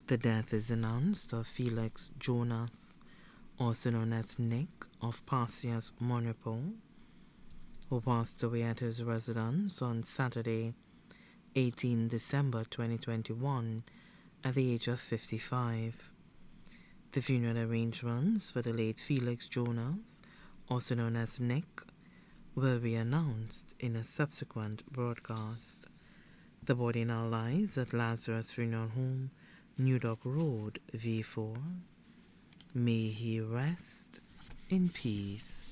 The death is announced of Felix Jonas, also known as Nick of Pasias, Monaco, who passed away at his residence on Saturday, 18 December 2021, at the age of 55. The funeral arrangements for the late Felix Jonas, also known as Nick, will be announced in a subsequent broadcast. The body now lies at Lazarus Funeral Home, New Dock Road, V4. May he rest in peace.